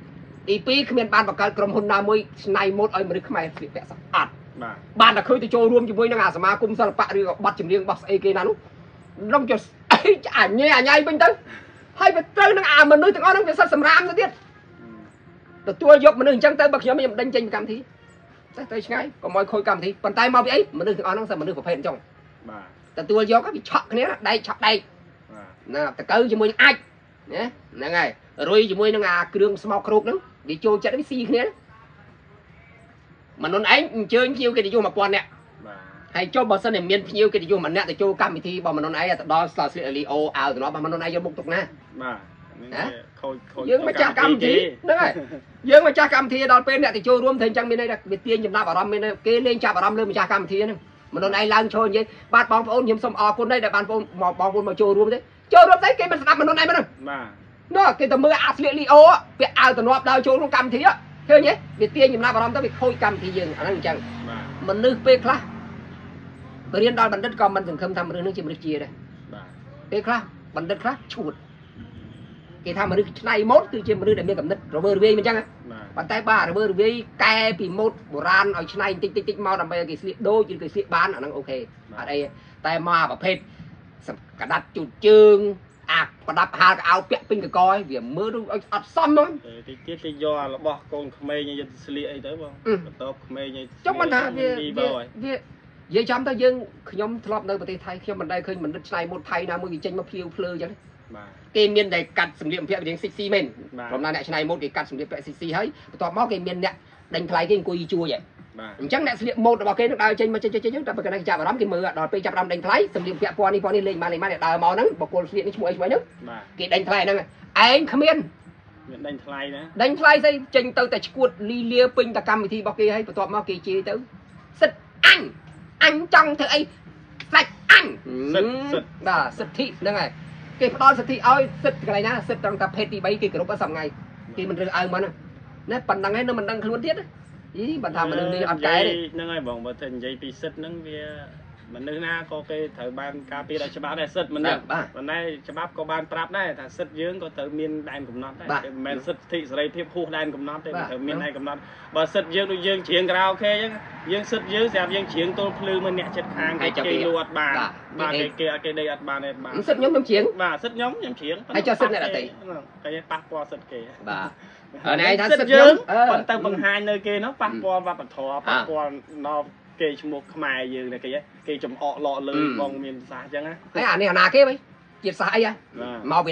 1ទី2គ្មានបានបង្កើតក្រុមហ៊ុនណាមួយច្នៃម៉ូដឲ្យមនុស្សខ្មែរស្លៀកពាក់សោះអត់បានតែឃើញទៅចូលរួមជាមួយនឹងអាសមាគមសិល្បៈឬក៏បទចម្រៀងរបស់ស្អីគេណានោះដល់ចុះអញញ៉ៃវិញទៅហើយវាត្រូវនឹងអាមនុស្សទាំងអស់ហ្នឹងវាសិតសម្រាមទៅទៀតទទួលយកមនុស្សអញ្ចឹងទៅបើខ្ញុំដេញចេញពីកម្មវិធីទៅឆ្ងាយកុំឲ្យខូចកម្មវិធីប៉ុន្តែមកពីអីមនុស្សទាំងអស់ហ្នឹងសិតមនុស្សប្រភេទអញ្ចឹងទទួលយកវាឆក់គ្នាដែកឆក់ដែកណាតកៅជាមួយនឹងអាចណាហ្នឹងហើយរុយជាមួយនឹងអាគ្រឿងស្មោកគ្រូកហ្នឹងវាចូលចិត្តវាស៊ីគ្នាមនុស្សឯងអញ្ជើញភ្ញៀវកិត្តិយស 1000 នាក់ហើយចុះបើសិនតែមានភ្ញៀវកិត្តិយសម្នាក់ទៅចូលកម្មវិធីរបស់មនុស្សឯងទៅដល់ស្លាស្លៀកលីអូអាវទៅរបស់មនុស្សឯងយកមុខទុកណាខូចយើងមកចាស់កម្មវិធីហ្នឹងហើយយើងមកចាស់កម្មវិធីដល់ពេលអ្នកទៅចូលរួមធ្វើអញ្ចឹងមានន័យថាវាទាញចំណាប់អារម្មណ៍មានគេលេងចាប់អារម្មណ៍លើម្ចាស់កម្មវិធីហ្នឹងមនុស្សឯងឡើងឈរនិយាយបាទបងប្អូនខ្ញុំសូមអរគុណដែរដែលបានបងប្អូនមកចូលរួមទេចូលរួមទៅគេមិនស្ដាប់មនុស្សឯងមិនហ្នឹងបាទគេទៅមើលអាស្លៀកលីអូពាក់អាវទៅងាប់ដល់ចូលក្នុងកម្មវិធីឃើញទេវាទាញចំណាប់អារម្មណ៍ទៅវាខូចកម្មវិធីយើងអាហ្នឹងអញ្ចឹងមនុស្សពេលខ្លះបរៀនដល់បណ្ឌិតក៏មិនសង្ឃឹមថាមនុស្សនឹងជាមនុស្សជាដែរពេលខ្លះបណ្ឌិតខ្លះឈួតគេថាមនុស្សឆ្នៃម៉ូដគឺជាមនុស្សដែលមានកំណត់រវើរវាយមិនអញ្ចឹងប៉ុន្តែបាទរវើរវាយកែពីម៉ូដបុរាណឲ្យឆ្នៃតិចមកដើម្បីឲ្យគេស្លៀកដូចឬគេស្លៀកបានអាហ្នឹងអូខេអត់អីតែមកប្រភេទកដាត់ជូតជើងអាប្រដាប់ហាលកៅអៅពាក់ពេញកកឲ្យវាមើលឲ្យអត់សមហ្មងតិចទៀតគេយករបស់កូនក្មេងយកស្លៀកអីទៅបងបន្ទាប់ក្មេងឲ្យចុះមិនថាវានិយាយចំទៅយើងខ្ញុំធ្លាប់នៅប្រទេសថៃខ្ញុំមិនដែលឃើញបណ្ឌិតឆ្នៃម៉ូដថៃណាមួយគេចេញមកភ្លាវភ្លើអញ្ចឹងគេមានតែកាត់សម្លៀកបំពាក់រៀងស៊ីមែនព្រមណាអ្នកឆ្នៃម៉ូដគេកាត់សម្លៀកបំពាក់ស៊ីហើយបន្ទាប់មកគេមានអ្នកដេញថ្លៃគេអង្គុយជួយអញ្ចឹងអ្នកស្លៀកម៉ូដរបស់គេនឹងដើរចេញមកចេញតែបើគេចាប់អារម្មណ៍គេមើលដល់ពេលចាប់អារម្មណ៍ដេញថ្លៃសម្លៀកបំពាក់ពណ៌នេះលេងបានអ្នកដើរមកហ្នឹងបកគលស្លៀកនេះឈ្មោះអីហ្នឹងគេដេញថ្លៃហ្នឹងឯងគ្មានដេញថ្លៃណាដេញថ្លៃស្អីចេញទៅតែឈួតលីលាពេញតែកម្មវិធីរបស់គេហើយបន្ទាប់មកគេជេរទៅសិតអញចង់ធ្វើអីសាច់អញសិតបាទសិទ្ធិហ្នឹងហើយគេផ្ដល់សិទ្ធិឲ្យសិទ្ធិកន្លែងណាសិទ្ធិត្រង់តែភេទទី3គេគោរពសប្ងៃគេមិនរើសអើងមកហ្នឹងណាប៉ុណ្ណឹងឯងនៅមិនដឹងខ្លួនទៀតអីបើថាមនុស្សនេះអត់កែទេហ្នឹងហើយបងបើតែនិយាយពីសិទ្ធិហ្នឹងវាមនុស្សណាក៏គេត្រូវបានការពារដោយច្បាប់ដែរសិទ្ធិមិនដឹងប៉ុន្តែច្បាប់ក៏បានប្រាប់ដែរថាសិទ្ធិយើងក៏ត្រូវមានដែនកំណត់ដែរមិនមែនសិទ្ធិសេរីភាពហួសដែនកំណត់ទេត្រូវមានដែនកំណត់បើសិទ្ធិយើងដូចយើងច្រៀងក្រៅអូខេអញ្ចឹងយើងសិទ្ធិយើងស្រាប់យើងច្រៀងទល់ភ្លឺមើលអ្នកចិត្តខាងគេលួអត់បានបាទគេដេកអត់បានទេបាទសិទ្ធិខ្ញុំច្រៀងបាទសិទ្ធិខ្ញុំច្រៀងហើយចុះសិទ្ធិអ្នកដទៃគេប៉ះពាល់សិទ្ធិគេបាទហើយឯងថាសិទ្ធិយើងប៉ុន្តែបង្ហាញនៅគេនោះប៉ះពាល់វប្បធម៌ប៉ះពាល់ដល់គេឈ្មោះខ្មែរយើងតែគេចំអកលក់លើបងមានសាសអញ្ចឹងណាហើយអានេះអាណាគេវិញជាតិសាសអីមកពីណា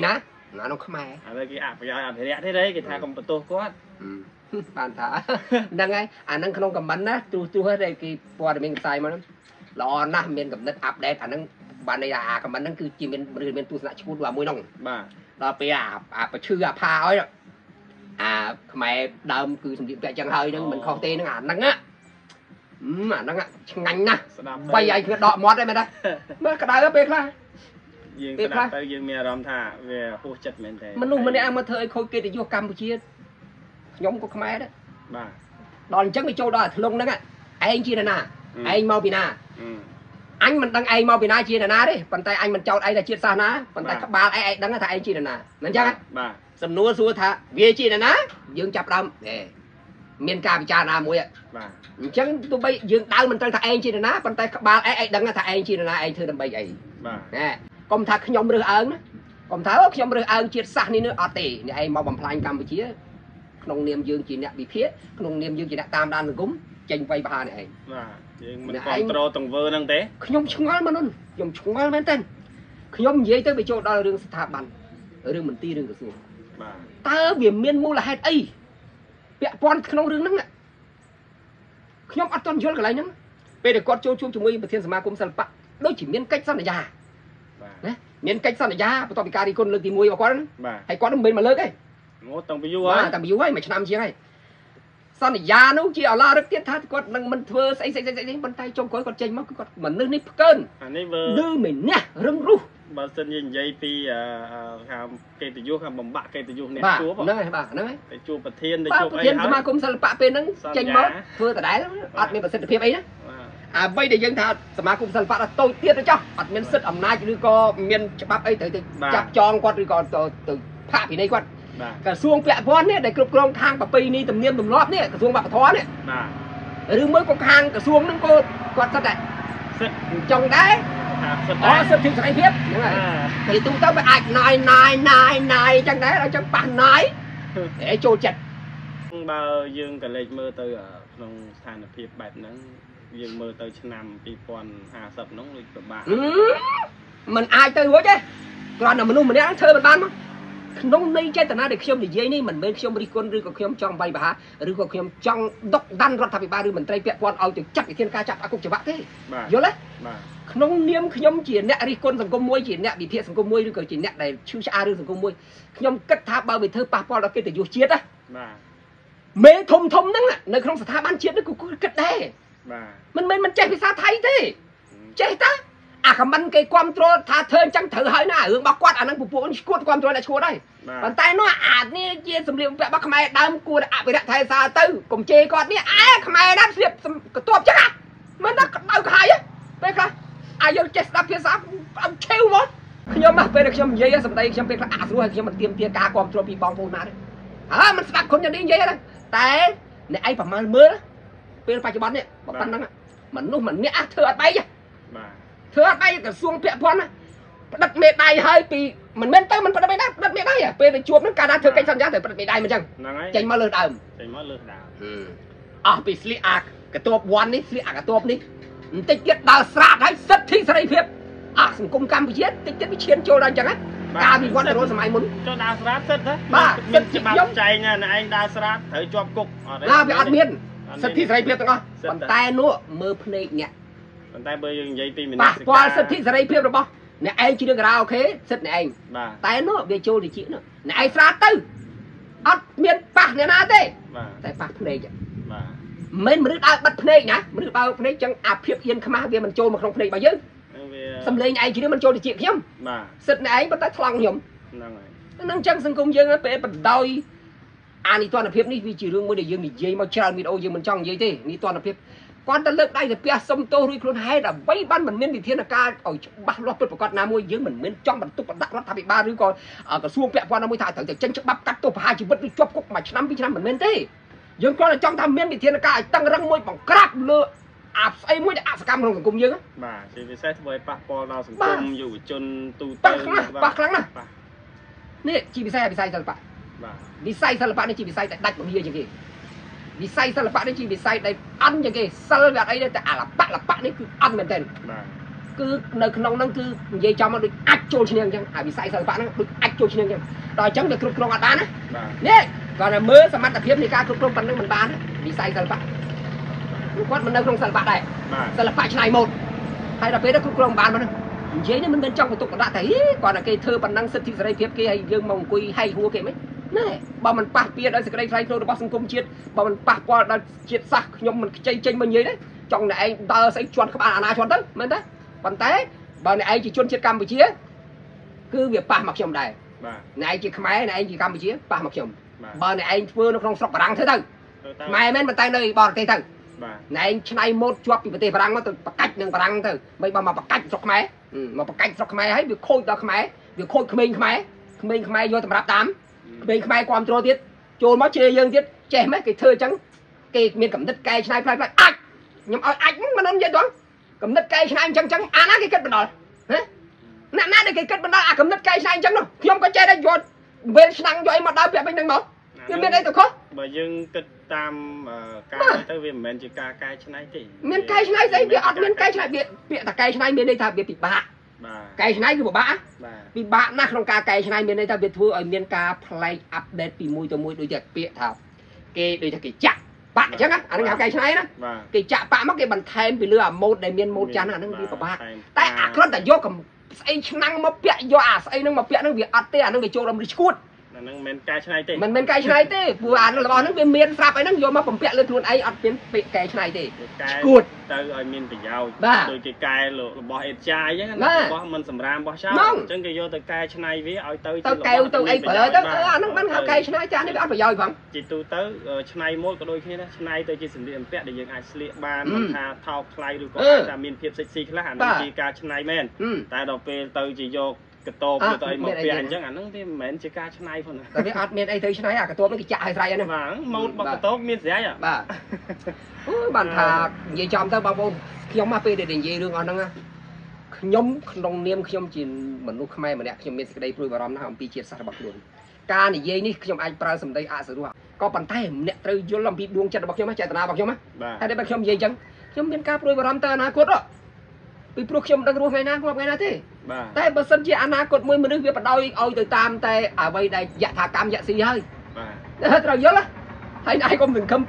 nó khmer à đây cái ạp phải thế đấy cái thà còn bật tô quá bàn thả đang ngay năng không cầm bắn á tu hết đây cái qua mình xài mà nó lo na mình cầm đất áp đen năng bạn này là cầm bắn năng cứ chỉ mình tu sạ chút vào môi nòng đó bây giờ chưa pha ấy khmer đơm cứ sầm điện chẳng hơi nhưng mình không tên nó năng á mà năng á ngành na bây giờ cái đọ mót đây mày đây mới cái đó biết là dương sẽ đặt tới dương mẹ rầm thả về hỗ trợ mình thế mình mình ăn mà thời khôi kia để vô Campuchia nhóm của Khmer đấy đòn chắc cái châu đó lông đó anh chia nè anh mau bị nà anh mình đang anh mau bị na chia nè đấy bàn tay anh mình châu đây là chia xa ná bàn tay các ba anh đang thả anh chia nè nên chắc sầm núa xua thả về chia nè dương chập đâm miền Ca bị cha na muối ạ chẳng tôi bây dương đau mình đang thả anh chia nè bàn tay các ba anh đang thả anh chia nè anh thưa đâm bây vậy nè còn thà nhóm rửa ơn còn thà nhóm rửa ơn chia xa ní nữa ở tỉ này anh mau bằng plan Campuchia nông niệm dương chỉ nè bị phía nông niệm dương chỉ nè tam đan gúng tranh vay ba này mình còn trò tổng vơ năng thế nhóm chung mà luôn nhóm chung men tên nhóm gì tới bị chỗ đó là đường thả bàn ở đường mình ti đường xuống ta biển miên mua là hết ấy bẹ con nông đường nắng ạ nhóm ăn toàn vô cái này nhá bây giờ con chung chúng mình thiên ma cũng sẵn bạ đôi chỉ miên cách sao này già miền cách sao này ra, bắt đầu bị cà đi con lực thì mùi vào con, hay con nó bên mà lớn ấy, tầm bị vua ấy mày năm chiếc này, sao này ra nó chỉ ở la rất tiết thắt con đang mình thưa say bàn tay trong cối con chênh mất con mình nước nếp cơn, đưa mình nè rưng ru, bà xin nhìn dây pi cây từ vua bầm bạ cây từ vua nè chúa bà nói, chúa bậc thiên mà cũng sao bạ bên nó chênh mất, thưa tại đấy, ăn mình bật sinh phim ấy đó. Bây giờ dân thà mà cũng sẵn phát là tôi tiết đó cho ọt miền sức ẩm nai chứ có miền bắp ấy tới chạp tròn quát rồi còn từ phạm thì đây quát cả xuông vẹn vón này để cực lòng thang bà pì ni tầm niêm tầm lót này cả xuông bà thó này rồi mới có hàng cả xuông nó có quát sắt này trong đấy sân thì sẽ biết thì tụi tao phải ảnh này chẳng đấy là chẳng bàn nói để trôi chặt bao dương cả lệch mơ từ ở trong sàn ở phía bạch nắng dương mơ tới năm pi còn hà sập nóng lịch của bạn mình ai tới hối chứ còn là mình đang chơi mình ban mà nông đây chơi tận na để khiêm để dây này mình bên khiêm đi con rư có khiêm trong bay bà rư có khiêm trong đốc đan rót thập ba rư mình tây vẹn quan ao từ chắc cái thiên ca chặt cũng chỉ bạc thế vô đấy nông niêm khiêm chỉ nẹt đi con sừng công môi chỉ nẹt bị thiệt sừng công môi rư có chỉ nẹt này chưa cha rư sừng công môi khiêm cất tháp bao bì thơ pa po là cái từ vô chiết á mê thôm đó nơi không phải tháp ban chiết nó cũng cất đây mình chạy vì sao thấy thế chạy ta không bắn cái quan trô thà thơn chẳng thử hơi nè hướng bác quát năng phục vụ quát quan trô là chua đây bàn tay nó ní chia sầm liệm vẽ bác mày đam cua bị đặt thay xa tư cùng chê con ní mày đam liệp tuột chắc à mà nó đau khai á bây giờ vô chết đắp phía sau ông trêu nó nhưng mà bây giờ khi mình dây sầm đây khi mình rồi khi mình tiêm tia cá quan trô bị bong bồn nè mình đặt con nhà đi dây đây tại này ai phải mang mưa bây giờ phải này bọc tan năng mình lúc mình nhẹ thừa bay chứ thừa bay cả xuông vẹn vón đặt mệt đai hơi vì mình men tới mình phải đặt mệt đai à bây giờ chuột nó cả đã thừa canh săn giá thì đặt mệt đai mà chăng chanh mà lơ đầm bị sli cáiตัววันนี้sli cáiตัวนี้ติดเกียดดาวสระให้สัตที่สลายเพียบสังคมกัมพูชีติดเกียดวิเชียนโจรจังนะการมีวันแต่โรสมัยมุน cho đào srat sất đấy mình chỉ bảo chạy nha này anh đào srat thử cho cục là bị ăn miênสัตที่สลายเพียบต้องbàn tay nó mơ phê nhẹ bàn tay bơi dây pi mình quaสัตที่สลายเพียบrồi bao này anh chỉ được rau ok sất này anh tay nó về châu thì chị nữa này anh srat tư ăn miên bạc này na thế tay bạc phê chứ mình mới được bắt phê nhá mới được bao phê chẳng áp hiệp yên khăm về mình châu mà không phê bao nhiêu xâm lên anh chỉ được mình châu thì chị khiêm sất này anh bắt tay thằng nhom năng chẳng sân công dương bé bật đôi anh đi toàn là phép ní vì chỉ riêng mới để dương thì dây mà chờ mình ô dương mình trong dây thế ní toàn là phép quan ta lực đây là bé sông tô rồi luôn hay là vây ban mình miên bị thiên là ca ở bắt lót của con nam môi dương mình miên trong mình túc đặt lót thà bị ba đứa con ở cái xuông quan nam môi thà thằng chân chắc bắp cắt tô hai chỉ bất đi chọc cục mà năm mình miên thế dương con là trong tham miên bị thiên là ca tăng răng môi bằng crap lừa áp ấy môi áp cam không cùng dương á chỉ vì sao với bác po nào sừng công dù chôn tu bác lắm nè nè chỉ vì sao sao bạn vì say sao là bạn ấy chỉ vì say tại đặt một bia như kia vì say sao là bạn ấy chỉ vì say đây ăn như kia sao là ấy đây là bạn ấy cứ ăn mình tên cứ nơi không năng cứ dây cho mà được ách trôi trên chẳng à bị sai sao bạn nó được ách trôi trên chẳng đòi chẳng được cục ăn bán á nè còn là mưa sao mắt tập phim thì ca cục bằng nước mình bán bị sai sao bạn quát mình đâu không sao bạn này sao là phải này một hay là phía đó cục bán mà dây nó mình bên trong của tục đã thấy còn là cái thơ bản năng sinh thị ra đây tiếp kia hay dương mong quy hay hua kia mấy nè bao mình bạc bia đó sẽ cái đây phải thôi bao sinh công chiết bao mình bạc qua đã chiết sạc nhưng mình chênh mình gì đấy trong này ta sẽ chọn các bạn à chọn tới mình đấy còn té bà này chỉ chôn chết Campuchia cứ việc pa mặc chồng này này chỉ máy này chỉ Campuchia pa mặc chồng bà này anh vừa nó không sọc bà đăng thế thôi mày men bàn tay nơi bò tê thôi này này một chuột bị tê bà đăng nó từ cách nâng bà đăng thôi mấy bà mà bà cách sọc máy mà bà cách sọc máy ấy việc khôi đó máy việc khôi mình máy vô tầm rạp tám mình máy qua trôi tiết trôi mất chia dương tiết che mấy cái thơ trắng cái miền cẩm đất cây này phải ách nhưng ách mà nó vậy đó cầm nứt cây này chẳng chẳng à cái kết bên đó hả nè cái kết bên đó à cầm nứt cây này chẳng đâu không có chơi đây rồi về năng rồi mà đau bên đây một nhưng bên đây tôi khó bởi dương kết tam cây tới vì mình chỉ cây này thì miền cây này đấy việc miền cây này việc là cây này bên đây ta việc bị bạ cây nàyคือบะពីបាក់ណាស់ក្នុងការកែច្នៃមានន័យថាវាធ្វើឲ្យមានការផ្លែកអាប់ដេតពីមួយទៅមួយដូចជាពាក្យថាគេដូចថាគេចាក់បាក់អញ្ចឹងអានេះហៅកែច្នៃណាគេចាក់បាក់មកគេបន្ថែមពីលើអាម៉ូតដែលមានម៉ូតចាស់អាហ្នឹងវាពិបាកតែអាគ្រាន់តែយកស្អីឆ្នាំងមកពាក់យកអាស្អីហ្នឹងមកពាក់ហ្នឹងវាអត់ទេអាហ្នឹងវាចូលដល់ឈួតហ្នឹងមិនកែច្នៃទេមិនកែច្នៃទេព្រោះអារបស់ហ្នឹងវាមានស្រាប់អីហ្នឹងយកមកបំពាក់លើខ្លួនឯងអត់មានពាក្យកែច្នៃទេឈួតទៅឲ្យមានប្រយោជន៍ដូចជាកែរបស់អេតចាយអញ្ចឹងរបស់មិនសម្រាមរបស់ចោលអញ្ចឹងគេយកទៅកែច្នៃវាឲ្យទៅកែទៅអីប្រើទៅអាហ្នឹងមិនហៅកែច្នៃចាស់នេះវាអត់ប្រយោជន៍ផងជីទូទៅច្នៃម៉ូតក៏ដូចគ្នាដែរច្នៃទៅជាសម្លៀកបំពាក់ដែលយើងអាចស្លៀកបានមិនថាថោកថ្លៃឬក៏អាចថាមានភាពសិចស៊ីខ្លះអាហ្នឹងជាការច្នៃមែនតែដល់ពេលទៅជាយកកតបទៅអីមកពាក់អញ្ចឹងអាហ្នឹងវាមិនមែនជាការច្នៃផងតែវាអត់មានអីទៅច្នៃអាកតបហ្នឹងគេចាក់ឲ្យស្រ័យហ្នឹងបាទម៉ូតរបស់កតបមានស្រ័យបាទបានថានិយាយចំទៅបងប្អូនខ្ញុំមកពេលដែលនិយាយរឿងអស់ហ្នឹងខ្ញុំក្នុងនាមខ្ញុំជាមនុស្សខ្មែរម្នាក់ខ្ញុំមានសេចក្តីព្រួយបារម្ភណាស់អំពីជាតិសាសន៍របស់ខ្លួនការនិយាយនេះខ្ញុំអាចប្រើសម្ដីអសរោះក៏ប៉ុន្តែម្នាក់ត្រូវយល់អំពីដួងចិត្តរបស់ខ្ញុំចេតនារបស់ខ្ញុំណាតែបើខ្ញុំនិយាយអញ្ចឹងខ្ញុំមានការព្រួយបារម្ភទៅអនាគតពីព្រោះខ្ញុំដឹងរស់ថ្ងៃណាងាប់ថ្ងៃណាទេតែបើសិនជាអនាគតមួយមនុស្សវាបដ ாய் ឲ្យទៅតាមតែអ្វីដែលយថាកម្មយៈស៊ីហើយបាទត្រូវយល់ហើយឯងកុំសង្ឃឹម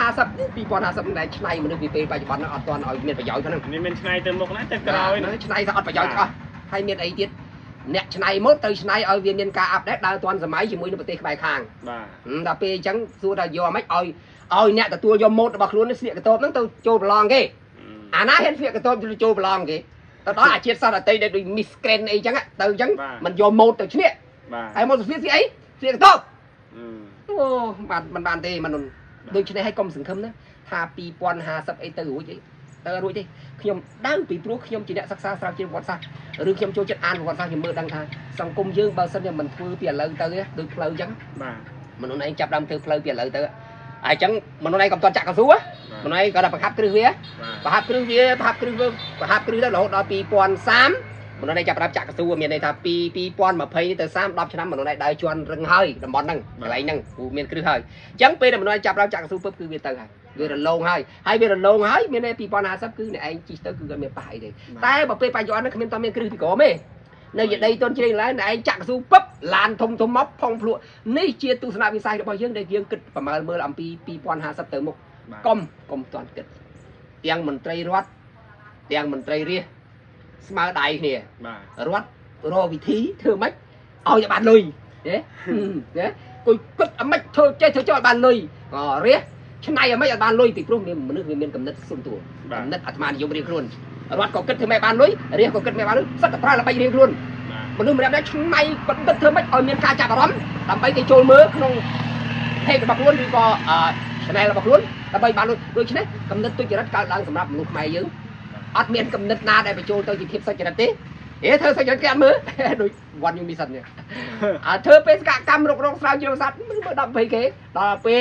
2050ដែលឆ្នៃមនុស្សពីពេលបច្ចុប្បន្នហ្នឹងអត់ទាន់ឲ្យមានប្រយោជន៍ហ្នឹងនេះមានឆ្នៃទៅមុខណាទៅក្រោយឆ្នៃទៅអត់ប្រយោជន៍អស់ហើយមានអីទៀតអ្នកឆ្នៃមកទៅឆ្នៃឲ្យវាមានការអាប់ដេតដើរទាន់សម័យជាមួយនឹងប្រទេសក្បែរខាងបាទដល់ពេលអញ្ចឹងសួរថាយកមិនឲ្យអ្នកទទួលយកម៉ូតរបស់ខ្លួននេះស្លៀកកតបហ្នឹងទៅចូលប្រឡងគេអាណាហ៊ានស្លៀកកតបទៅចូលប្រឡងគេទៅដល់អាជាតិសាសន៍អតីតដែលដូច Miss Grand អីចឹងទៅអញ្ចឹងมันយកម៉ូតទៅឈ្នះហើយម៉ូតស្លៀកស្អីស្លៀកកតបអូបានទេមនុស្សដូច្នេះឲ្យកុំសង្ឃឹមណាថា2050អីទៅរួចអីទៅរួចទេខ្ញុំដៅពីព្រោះខ្ញុំជាអ្នកសិក្សាស្រាវជ្រាវប្រវត្តិសាស្ត្រឬខ្ញុំចូលចិត្តអានប្រវត្តិសាស្ត្រខ្ញុំមើលដឹងថាសង្គមយើងបើសិនជាមិនធ្វើពីឥឡូវទៅដូចផ្លូវអញ្ចឹងបាទមនុស្សឯងចាប់ដើមធ្វើផ្លូវពីឥឡូវទៅហើយអញ្ចឹងមនុស្សឯងកំតត់ចាក់កស៊ូមនុស្សឯងគាត់តែបង្ហាត់គ្រឹះវាបង្ហាត់គ្រឹះទៅរហូតដល់2030មនុស្សឯងចាប់ដើមចាក់កស៊ូមានន័យថាពី2020ទៅ30 10ឆ្នាំមនុស្សឯងដើរជន់រឹងហើយតំបន់ហ្នឹងកន្លែងហ្នឹងព្រោះមានគ្រឹះហើយអញ្ចឹងពេលដែលមនុស្សឯងចាប់ដើមចាក់កស៊ូពឹបគឺវាទៅហើយវារលោងហើយវារលោងហើយមានន័យ2050គឺអ្នកឯងជិះទៅគឺគាត់មានប៉ះអីទេតែបើពេលបច្ចុប្បន្នហ្នឹងគ្មានតមានគ្រឹះពីក្រោមទេនៅយដីទន់ជ្រេងឡើងឯងចាក់កស៊ូពឹបឡានធំមកផុងភ្លក់នេះជាទស្សនវិស័យរបស់យើងដែលយើងគិតប្រមាណមើលអំពី2050ទៅមុខកុំតាន់គិតទាំងមន្ត្រីរដ្ឋទាំងមន្ត្រីរាជស្មើដៃគ្នារដ្ឋរកវិធីធ្វើម៉េចឲ្យបានលុយទេគួយគិតអាម៉េចធ្វើចេះធ្វើចោលបានលុយរាជឆ្នៃអាម៉េចឲ្យបានលុយពីព្រោះមនុស្សវាមានកំណត់សុំទួកំណត់អាត្មានិយមរៀងខ្លួនរដ្ឋក៏គិតធ្វើម៉េចបានលុយរាជក៏គិតធ្វើម៉េចបានលុយសិតតែប្រើល្បិចរៀងខ្លួនមនុស្សម្នាក់ៗឆ្នៃបណ្ឌិតធ្វើម៉េចឲ្យមានការចាប់អារម្មណ៍ដើម្បីគេចូលមើលក្នុងเพจរបស់ខ្លួនឬក៏ channel របស់ខ្លួនដើម្បីបានលុយដូច្នេះកំណត់ទុច្ចរិតកើតឡើងសម្រាប់មនុស្សខ្មែរយើងអត់មានកំណត់ណាដែលបញ្ចូលទៅជាភាពសុចរិតទេធ្វើសុចរិតគេអត់មើលដូចវ៉ាន់យូមីសិននេះធ្វើបេសកកម្មរុករកស្រាវជ្រាវសត្វមើល10 20គេដល់ពេល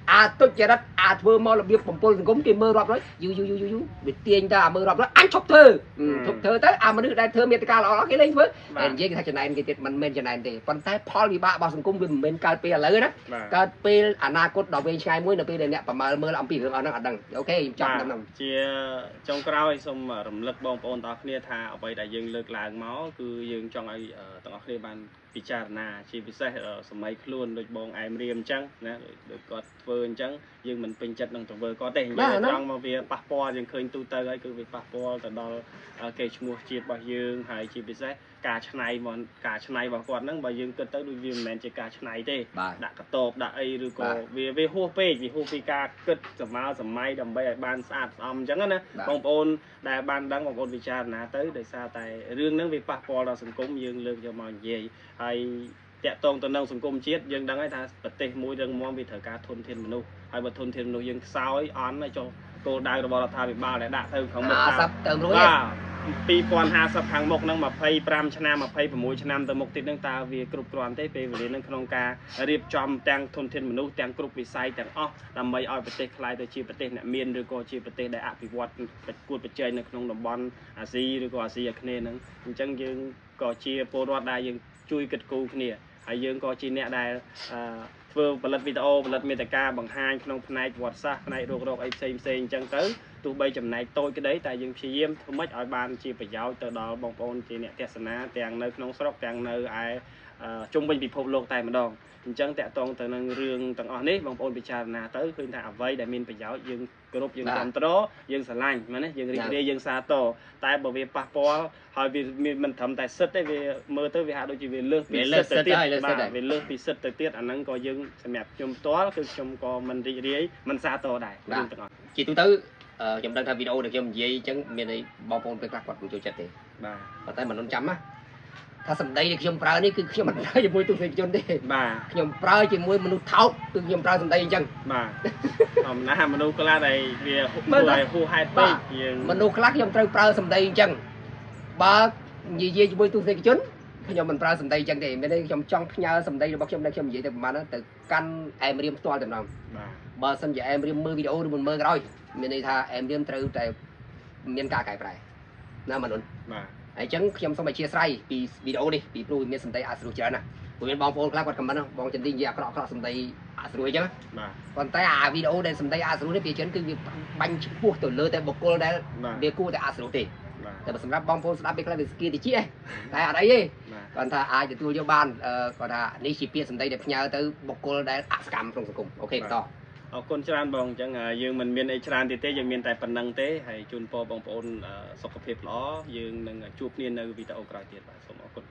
ទុច្ចរិតធ្វើមករបៀបបំពល់សង្គមគេមើលរាប់រយយូវាទាញតែមើលរាប់រយអញឈប់ធ្វើទៅមនុស្សដែលធ្វើមេត្តាល្អគេលេងធ្វើតែនិយាយគេថាចំណែនគេទៀតមិនមែនចំណែនទេប៉ុន្តែផលវិបាករបស់សង្គមវាមិនមែនកើតពេលឥឡូវណាកើតពេលអនាគតដល់វែងឆ្ងាយមួយនៅពេលដែលអ្នកប្រមើលមើលអំពីរឿងអស់ហ្នឹងអត់ដឹងអូខេខ្ញុំចាប់ដល់ហ្នឹងជាចុងក្រោយសូមរំលឹកបងប្អូនទាំងអស់គ្នាថាអ្វីដែលយើងលើកឡើងមកគឺយើងចង់ឲ្យទាំងអស់គ្នាបានពិចារណាជាពិសេសសម័យខ្លួនដូចបងអែមរៀមអញ្ចឹងណាដូចគាត់ធ្វើអញ្ចឹងយើងមិនពេញចិត្តនឹងទៅធ្វើគាត់ទេនិយាយត្រង់មកវាប៉ះពាល់យើងឃើញទូទៅហើយគឺវាប៉ះពាល់ទៅដល់កេរ្តិ៍ឈ្មោះជាតិរបស់យើងហើយជាពិសេសការឆ្នៃរបស់គាត់ហ្នឹងបើយើងគិតទៅដូចវាមិនមែនជាការឆ្នៃទេដាក់កតបដាក់អីឬក៏វាហួសពេកវាហួសពីការគិតសម័យដើម្បីឲ្យបានស្អាតស្អំអញ្ចឹងណាបងប្អូនដែលបានដឹងបងប្អូនពិចារណាទៅដោយសារតែរឿងហ្នឹងវាប៉ះពាល់ដល់សង្គមយើងលើកយកមកនិយាយហើយតាក់ទងទៅនឹងសង្គមជាតិយើងដឹងហើយថាប្រទេសមួយរឹងមាំវាត្រូវការធនធានមនុស្សហើយបើធនធានមនុស្សយើងខ្សោយអន់ហើយចុះគោលដៅរបស់រដ្ឋាភិបាលដែលដាក់ទៅខាងមុខថាទៅរួច 2050ខាងមុខហ្នឹង25ឆ្នាំ26ឆ្នាំទៅមុខទៀតហ្នឹងតើវាគ្រប់គ្រាន់ទេពេលវេលាហ្នឹងក្នុងការរៀបចំទាំងធនធានមនុស្សទាំងគ្រប់វិស័យទាំងអស់ដើម្បីឲ្យប្រទេសក្លាយទៅជាប្រទេសអ្នកមានឬក៏ជាប្រទេសដែលអភិវឌ្ឍគួតប្រជែងនៅក្នុងតំបន់អាស៊ីឬក៏អាស៊ីអាគ្នេយ៍ហ្នឹងអញ្ចឹងយើងក៏ជាពលរដ្ឋដែលយើងជួយគិតគូរគ្នាហើយយើងក៏ជាអ្នកដែលធ្វើផលិតវីដេអូផលិតមាតិកាបង្ហាញក្នុងផ្នែកប្រវត្តិសាស្ត្រផ្នែករោគអីផ្សេងអញ្ចឹងទៅទោះបីចំណែកតូចក្តីតែយើងព្យាយាមធ្វើម៉េចឲ្យបានជាប្រយោជន៍ទៅដល់បងប្អូនជាអ្នកទស្សនាទាំងនៅក្នុងស្រុកទាំងនៅឯជុំវិញពិភពលោកតែម្ដងអញ្ចឹងតាក់ទងទៅនឹងរឿងទាំងអស់នេះបងប្អូនពិចារណាទៅឃើញថាអ្វីដែលមានប្រយោជន៍យើងគោរពយើងគាំទ្រយើងស្រឡាញ់មែនទេយើងរីករាយយើងសាទរតែបើវាប៉ះពាល់ហើយវាមិនត្រឹមតែសិទ្ធទេវាមើលទៅវាហាក់ដូចជាវាលើសពីសិទ្ធទៅទៀតវាលើសពីសិទ្ធទៅទៀតអាហ្នឹងក៏យើងសម្រាប់ខ្ញុំផ្ទាល់គឺខ្ញុំក៏មិនរីករាយមិនសាទរដែររឿងទាំងអស់ជាទូទៅខ្ញុំដឹងថាវីដេអូដែលខ្ញុំនិយាយអញ្ចឹងមានន័យបងប្អូនពេលខ្លះគាត់មិនចូលចិត្តទេបាទប៉ុន្តែមនុស្សចាំណាថាសម្ដីដែលខ្ញុំប្រើនេះគឺខ្ញុំមិនប្រើជាមួយទស្សនិកជនទេបាទខ្ញុំប្រើជាមួយមនុស្សថោកគឺខ្ញុំប្រើសម្ដីអញ្ចឹងបាទធម្មតាមនុស្សខ្លះដែលវាហួសហេតុពេកយើងមនុស្សខ្លះខ្ញុំត្រូវប្រើសម្ដីអញ្ចឹងបើនិយាយជាមួយទស្សនិកជនខ្ញុំមិនប្រើសម្ដីអញ្ចឹងទេមានន័យខ្ញុំចង់ផ្ញើសម្ដីរបស់ខ្ញុំដែលខ្ញុំនិយាយទៅប្រហែលទៅកាន់អែមរៀមផ្ទាល់តែម្ដងបើសិនជាអែមរៀមមើលវីដេអូឬមិនមើលក៏ដោយមានន័យថាអែមរៀមត្រូវតែមានការកែប្រែណាមនុស្សបាទអញ្ចឹងខ្ញុំសូមអធិស្ឋានពីវីដេអូនេះពីព្រោះវាមានសម្ដីអស្ចារ្យច្រើនណាស់ព្រោះមានបងប្អូនខ្លះគាត់ខមមិនបងចន្ទទីនិយាយអាក្រក់សម្ដីអស្ចារ្យអញ្ចឹងបាទប៉ុន្តែអាវីដេអូដែលសម្ដីអស្ចារ្យនេះពីច្រើនគឺវាបាញ់ឈ្មោះទៅលើតែបុគ្គលដែលវាគួរតែអស្ចារ្យទេតែសម្រាប់បងប្អូនស្ដាប់ពេលខ្លះវាស្គីតិចតែអត់អីទេគាត់ថាអាចទទួលយកបានគាត់ថានេះជាពាក្យសម្ដីដែលផ្ញើទៅបុគ្គលដែលអសកម្មក្នុងសង្គមអូខេបន្តអរគុណច្រើនបងអញ្ចឹងយើងមិនមានអីច្រើនទៀតទេយើងមានតែប៉ុណ្្នឹងទេហើយជូនពរបងប្អូនសុខភាពល្អយើងនឹងជួបគ្នានៅវីដេអូក្រោយទៀតបាទសូមអរគុណ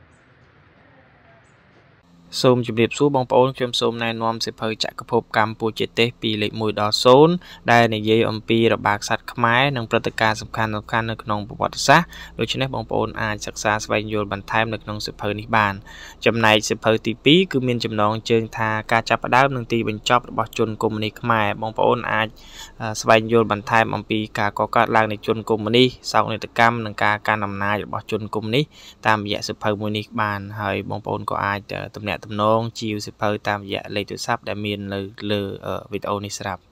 សូមជម្រាបសួរបងប្អូនខ្ញុំសូមណែនាំសៀវភៅចក្រភពកម្ពុជាទេសពីលេខ1ដល់0ដែលនិយាយអំពីរបារក្សត្រខ្មែរនិងព្រឹត្តិការណ៍សំខាន់ៗនៅក្នុងប្រវត្តិសាស្ត្រដូច្នេះបងប្អូនអាចសិក្សាស្វែងយល់បន្ថែមនៅក្នុងសៀវភៅនេះបានចំណែកសៀវភៅទី2គឺមានចំណងជើងថាការចាប់ផ្ដើមនិងទីបញ្ចប់របស់ជនកុម្មុយនីសខ្មែរបងប្អូនអាចស្វែងយល់បន្ថែមអំពីការកកើតឡើងនៃជនកុម្មុយនីសសោកនាដកម្មនិងការកាន់អំណាចរបស់ជនកុម្មុយនីសតាមរយៈសៀវភៅមួយនេះបានហើយបងប្អូនក៏អាចទំនាក់ទំនងជាវសៀវភៅតាមរយៈលេខទូរស័ព្ទដែលមាននៅលើវីដេអូនេះស្រាប់